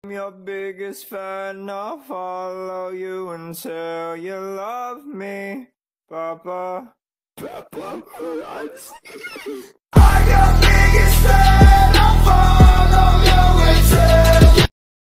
I'm your biggest fan, I'll follow you until you love me, Papa. I'm your biggest